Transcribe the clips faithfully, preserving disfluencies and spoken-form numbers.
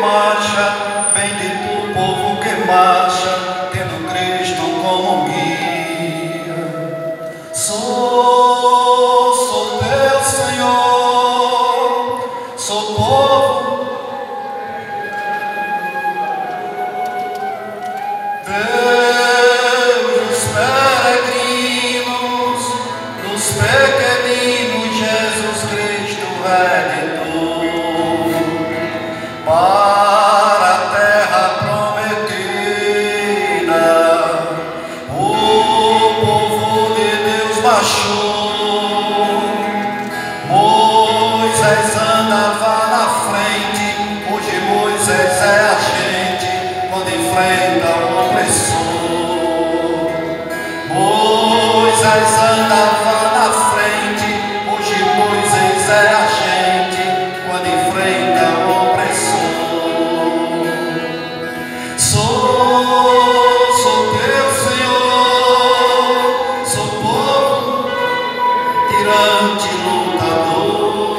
marcha, bendito o povo que marcha, tendo Cristo como guia. Sou, sou teu Senhor, sou povo, Deus dos peregrinos, dos pequeninos, Jesus Cristo Redentor, para a terra prometida, o povo de Deus marchou. Moisés andava na frente, hoje Moisés é a gente quando enfrenta o opressor. Moisés andava na frente, hoje Moisés é a gente quando enfrenta o opressor. Sou, sou teu Senhor, sou povo, tirante, lutador,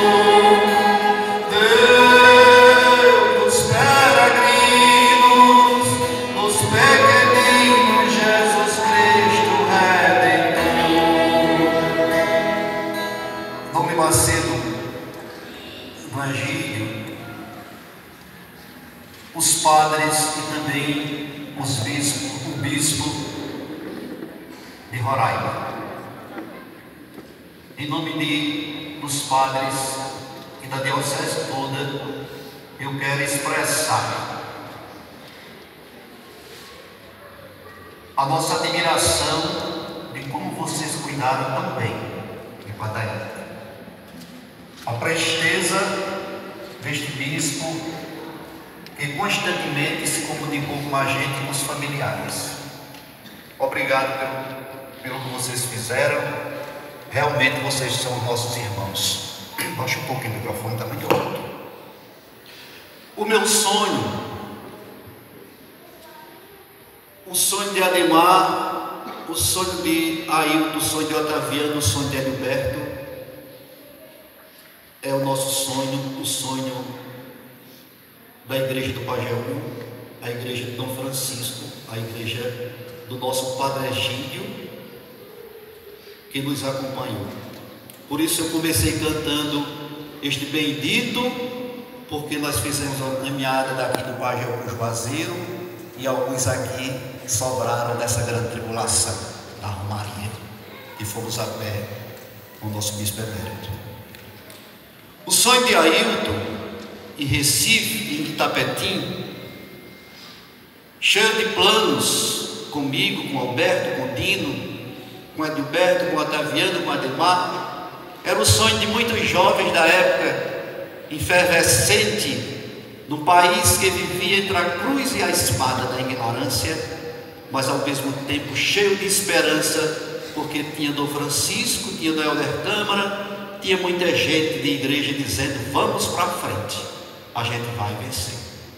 Deus dos peregrinos, dos pequeninos, Jesus Cristo Redentor. Nome Macedo, Evangelho, os padres e também os bispos, o bispo de Roraima. Em nome de, dos padres e da diocese toda, eu quero expressar a nossa admiração de como vocês cuidaram tão bem de Padaí. A presteza deste bispo, que constantemente se comunicou com a gente e com os familiares. Obrigado pelo, pelo que vocês fizeram. Realmente vocês são nossos irmãos. Baixa um pouquinho o microfone, está muito alto. O meu sonho, o sonho de Ademar, o sonho de Ailton, o sonho de Otaviano, o sonho de Edilberto, é o nosso sonho, o sonho da igreja do Pajeú, a igreja de Dom Francisco, a igreja do nosso Padre Egídio, que nos acompanhou. Por isso eu comecei cantando este bendito, porque nós fizemos a caminhada daqui do Pajeú para o Juazeiro, e alguns aqui sobraram dessa grande tribulação da Romaria, e fomos a pé com o nosso bispo emérito. O sonho de Ailton em Recife, em Itapetim, cheio de planos comigo, com Alberto, com Dino, com Edilberto, com Otaviano, com Ademar, era o sonho de muitos jovens da época, efervescente, no país que vivia entre a cruz e a espada da ignorância, mas ao mesmo tempo cheio de esperança, porque tinha Dom Francisco, tinha Dom Helder Câmara, tinha muita gente de igreja dizendo: vamos para frente, a gente vai vencer.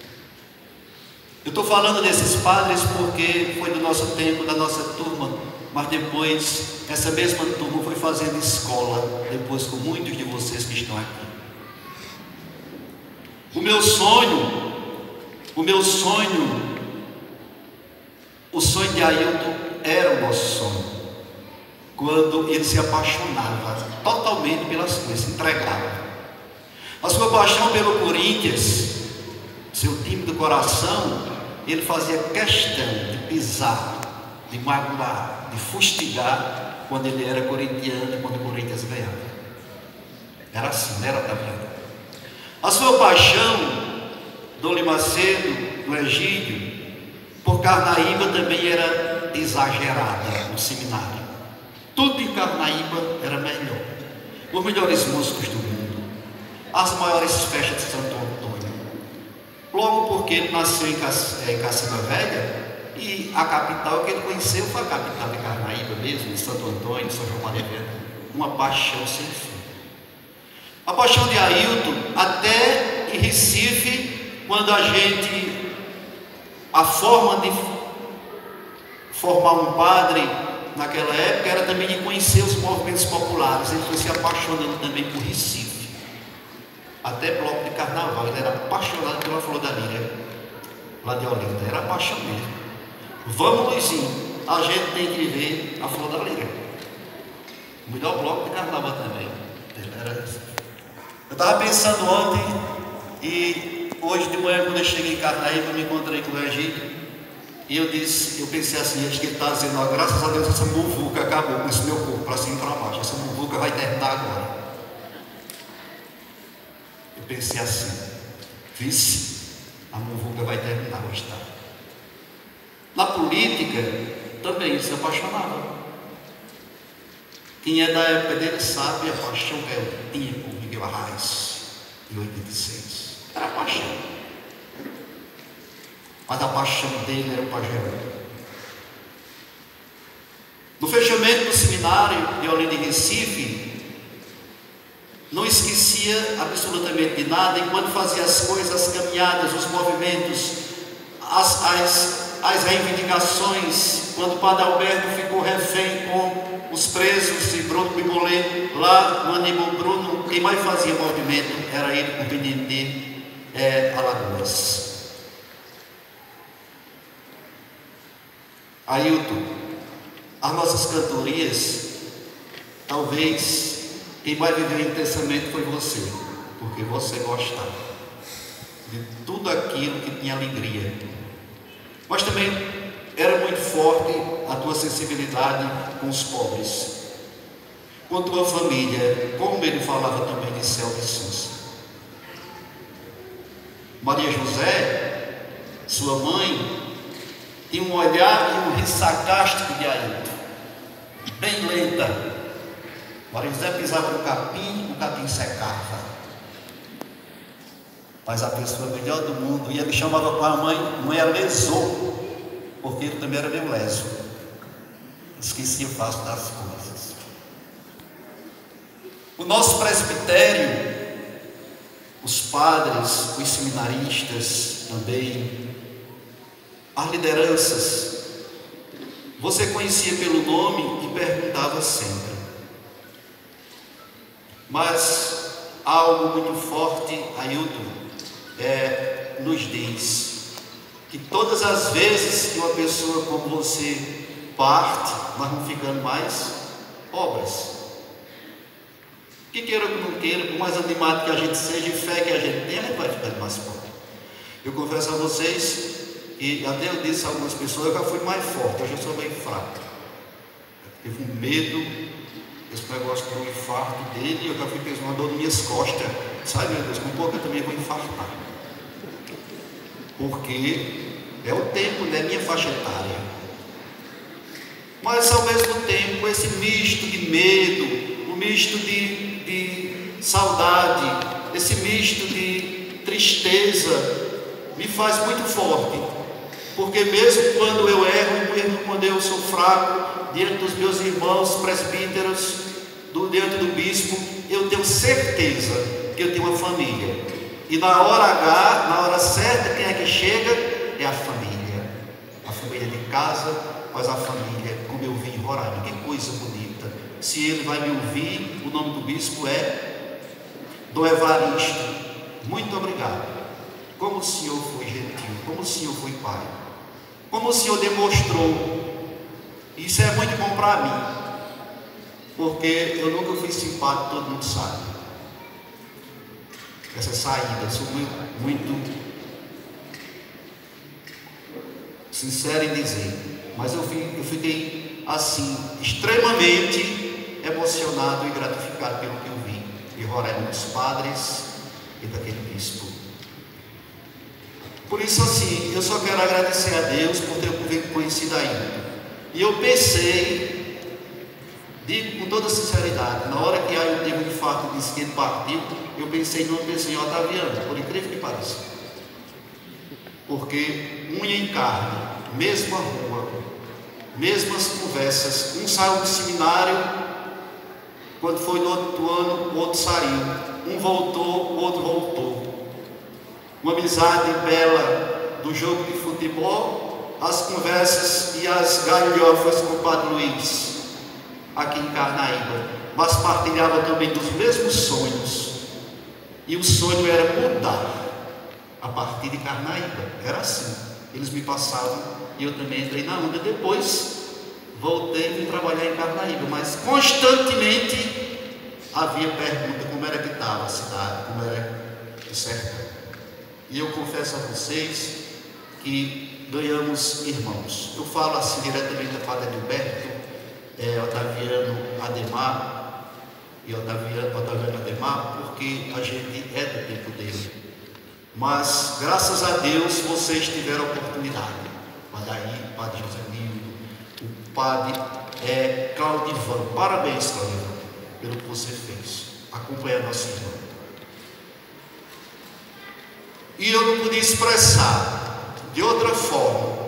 Eu estou falando desses padres porque foi do nosso tempo, da nossa turma, mas depois essa mesma turma foi fazendo escola, depois com muitos de vocês que estão aqui. O meu sonho, o meu sonho, o sonho de Ailton era o nosso sonho, quando ele se apaixonava totalmente pelas coisas, se entregava. A sua paixão pelo Corinthians, seu time do coração, ele fazia questão de pisar, de magoar, de fustigar quando ele era corintiano, quando o Corinthians ganhava. Era assim, não era Otaviano? A sua paixão, Dom Macedo, do Egídio, por Carnaíba também era exagerada no seminário. Tudo em Carnaíba era melhor. Os melhores músicos do mundo, as maiores festas de Santo Antônio. Logo porque ele nasceu em Cacimba Velha, e a capital que ele conheceu foi a capital de Carnaíba mesmo, de Santo Antônio, de São João Maria Velha. Uma paixão sem fim. A paixão de Ailton, até em Recife, quando a gente, a forma de formar um padre naquela época era também de conhecer os movimentos populares. Ele foi se apaixonando também por Recife. até bloco de carnaval. Ele era apaixonado pela Flor da Líria, lá de Olinda. Era paixão mesmo. Vamos, Luizinho, a gente tem que ver a Flor da Líria. O melhor bloco de carnaval também. Ele era... Eu estava pensando ontem, e hoje de manhã, quando eu cheguei em Carnaíba, eu me encontrei com o Egito. E eu disse, eu pensei assim, acho que ele está dizendo, ó, graças a Deus essa muvuca acabou com esse meu corpo, para cima e para baixo. Essa muvuca vai terminar agora. Eu pensei assim, vice, a muvuca vai terminar hoje, tá? Na política, também ele se apaixonava. Quem é da época dele sabe a paixão que eu tinha por Miguel Arraes, em oitenta e seis. Era paixão. Mas a paixão dele era o pajéu. No fechamento do seminário de Olinda e Recife, não esquecia absolutamente de nada, enquanto fazia as coisas, as caminhadas, os movimentos, as, as, as reivindicações, quando o Padre Alberto ficou refém com os presos e Bruno Bimolê, lá no Aníbal Bruno, quem mais fazia movimento era ele com o P N D é, Alagoas. Ailton, as nossas cantorias, talvez quem mais viveu intensamente foi você, porque você gostava de tudo aquilo que tinha alegria, mas também era muito forte a tua sensibilidade com os pobres, com a tua família, como ele falava também de Céu de Souza. Maria José, sua mãe, tinha um olhar e um rir sarcástico de Ailton, bem lenta. Maria José pisava no capim, o capim secava. Mas a pessoa melhor do mundo, e ele chamava para a mãe, mãe era lesou, porque ele também era meio leso. Esquecia fácil das coisas. O nosso presbitério, os padres, os seminaristas também, as lideranças, você conhecia pelo nome e perguntava sempre. Mas algo muito forte, Ailton, é, nos diz que todas as vezes que uma pessoa como você parte, nós vamos ficando mais pobres. Que queira ou não queira, por mais animado que a gente seja e fé que a gente tem, a gente vai ficando mais pobre. Eu confesso a vocês, e até eu disse a algumas pessoas, eu já fui mais forte, hoje eu sou bem fraco. Eu tive um medo, esse negócio do infarto dele, eu já fui pensando uma dor nas minhas costas. Sabe, meu Deus, com pouco eu também vou infartar. Porque é o tempo da minha faixa etária. Mas ao mesmo tempo, esse misto de medo, um misto de, de saudade, esse misto de tristeza, me faz muito forte. Porque mesmo quando eu erro, mesmo quando eu sou fraco, diante dos meus irmãos presbíteros, do, diante do bispo, eu tenho certeza que eu tenho uma família. E na hora H, na hora certa, quem é que chega? É a família. A família de casa, mas a família, como eu vi em Roraima. Que coisa bonita. Se ele vai me ouvir, o nome do bispo é Dom Evaristo. Muito obrigado. Como o senhor foi gentil, como o senhor foi pai, como o senhor demonstrou. Isso é muito bom para mim, porque eu nunca fui simpático, todo mundo sabe. Essa saída, eu sou muito, muito sincero em dizer, mas eu fiquei, eu fiquei assim, extremamente emocionado e gratificado pelo que eu vi de Roraima, dos padres e daquele bispo. Por isso, assim, eu só quero agradecer a Deus por ter conhecido a Ailton. E eu pensei, digo com toda sinceridade, na hora que Ailton teve um infarto e disse que ele partiu, eu pensei numa pessoa em Otaviano, por incrível que pareça. Porque unha em carne, mesma rua, mesmas conversas, um saiu do seminário, quando foi no outro ano, o outro saiu, um voltou, o outro voltou. Uma amizade bela do jogo de futebol, as conversas e as galhofas com o Padre Luiz, aqui em Carnaíba, mas partilhava também dos mesmos sonhos. E o sonho era mudar a partir de Carnaíba. Era assim. Eles me passavam e eu também entrei na onda. Depois voltei e vim trabalhar em Carnaíba, mas constantemente havia pergunta como era que estava a cidade, como era o sertão. E eu confesso a vocês que ganhamos irmãos. Eu falo assim diretamente da Padre Gilberto, é, Otaviano Ademar e Otaviano, Otaviano Ademar, porque a gente é do tempo dele. Mas graças a Deus vocês tiveram a oportunidade. Padre Aí, Padre José Nildo, o Padre é, Claudivan. Parabéns, Claudivan, pelo que você fez, acompanhar nossa irmã. E eu não podia expressar de outra forma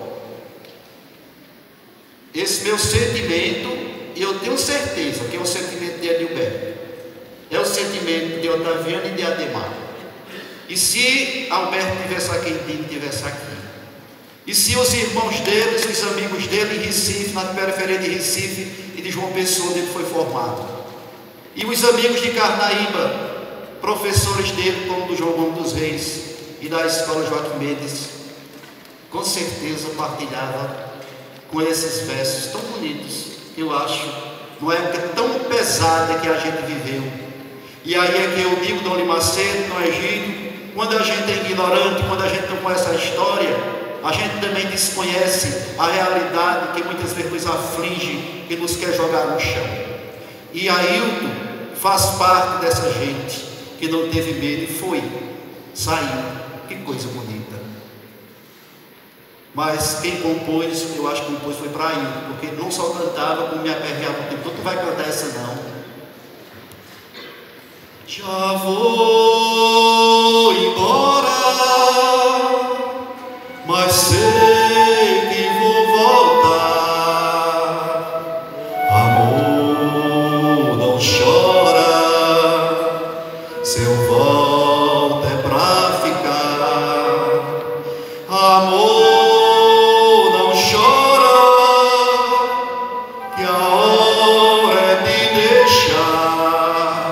esse meu sentimento, e eu tenho certeza que é o sentimento de Adilberto, é o sentimento de Otaviano e de Ademar. E se Alberto tivesse aqui, Dino tivesse aqui, e se os irmãos deles, os amigos dele em Recife, na periferia de Recife e de João Pessoa, onde ele foi formado, e os amigos de Carnaíba, professores dele, como do João Gomes dos Reis e da escola Joaquim Mendes, com certeza partilhava com esses versos tão bonitos, eu acho, numa época tão pesada que a gente viveu. E aí é que eu digo, Dom Limacedo, no Egito, quando a gente é ignorante, quando a gente não conhece a história, a gente também desconhece a realidade que muitas vezes nos aflige, que nos quer jogar no chão. E Ailton faz parte dessa gente que não teve medo e foi, saiu. Que coisa bonita. Mas quem compôs, eu acho que compôs foi para Ailton, porque ele não só cantava, como me aperreava o tempo todo. Tu vai cantar essa não? Já vou embora, mas sei que vou voltar. Amor, não chora, se eu volto é pra ficar. Amor, não chora, que a hora é de deixar.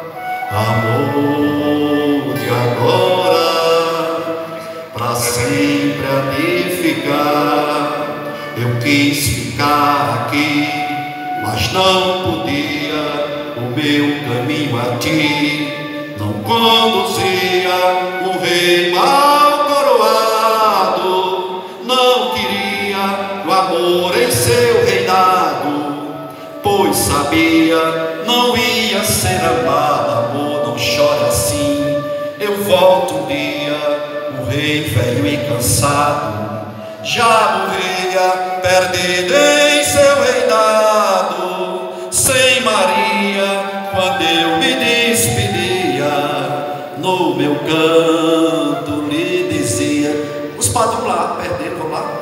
Amor de agora, pra sempre há de ficar. Eu quis ficar aqui, mas não podia. O meu caminho a ti não conduzia. Um rei mal coroado não queria o amor em seu reinado, pois sabia não ia ser amado. Amor, não chora assim, eu volto um dia. O rei velho e cansado já morria, perdido em seu reinado. Sem Maria, quando eu me despedia, no meu canto lhe dizia. Os padres lá, perderam, vamos lá.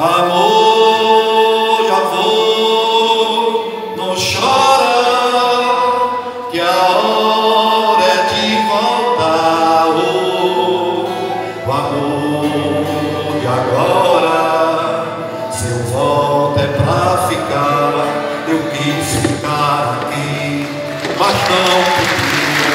Amor, já vou, não chora, que a hora é de voltar. Oh, o amor de agora, se eu volto é pra ficar. Eu quis ficar aqui, mas não podia.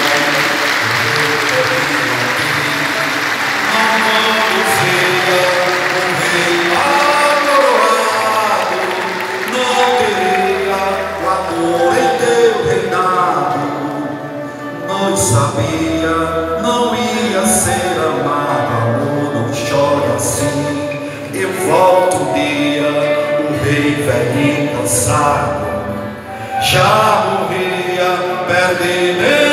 Não conduzia um rei coroado, não queria o amor em teu reinado. Não sabia, não ia ser amado. Amor, não chore assim, eu volto um dia. O rei velho e cansado já morria, perdido.